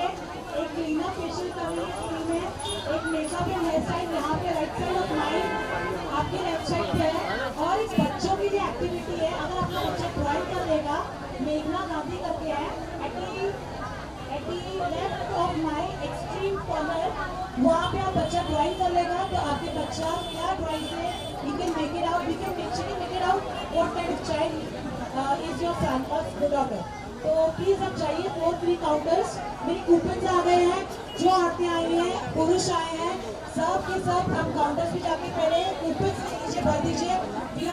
है, एक cleaner facial करने की टीम है, एक मेकअप एंड हेयर स्टाइल यहाँ पे राइट साइड ऑफ माइंड आपके लेफ्ट साइड पे है। और इस बच्चों की जो एक्टिविटी है, अगर आपका बच्चा ड्राइंग कर लेगा, मेघना गांधी करके है at the left of my extreme corner, वहाँ पे आप बच्चा ड्राइंग कर लेगा तो आपके बच्चा क्या ड्राइंग से you can make it out, we can actually make it out what kind of child is your son or daughter. तो प्लीज आप चाहिए 4-3 काउंटर्स, मेरे कूपन आ गए हैं, जो औरतें आई हैं, पुरुष आए हैं, सब के सब हम काउंटर्स पे जाके पहले कूपन नीचे भर दीजिए।